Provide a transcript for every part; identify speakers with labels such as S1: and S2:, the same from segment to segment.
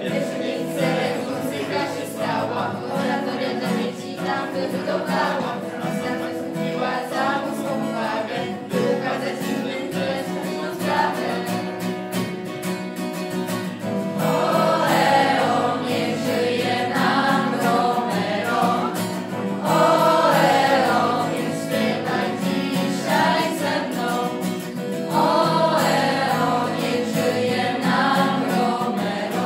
S1: Pierwszy miejsce muzyka się stała, oratoria dla dzieci tam wybudowała. Następnie skupiła całą swą uwagę, by ukazać innym, że trudną sprawę. Oleo, niech żyje nam Romero. Oleo, więc śpiewaj dzisiaj ze mną. Oleo, niech żyje nam Romero.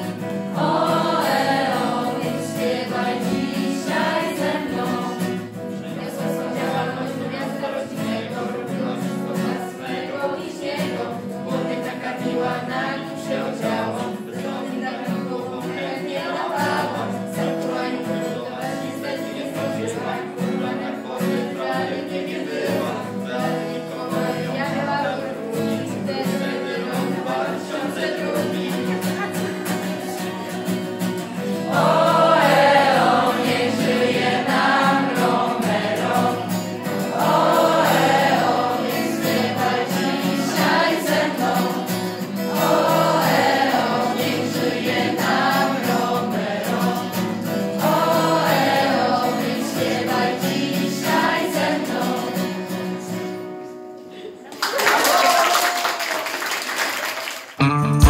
S1: Oleo, więc śpiewaj dzisiaj ze mną. Niosła swą działalność do miasta rodzinnego, robiła wszystko dla swego bliźniego. Młotek taka miła, na nim się odziała, zrobi na głową chętnie dawała. Sercua i budować niestety nie zdążyła, kurwa na głowie prawie nie była. Ale Mikołaja miała wrócić, wtedy rok 2002. Oleo, niech żyje nam Romero. Oleo, niech śpiewaj dzisiaj ze mną. Oleo, niech żyje nam Romero. Oleo, niech śpiewaj dzisiaj ze mną.
S2: Thank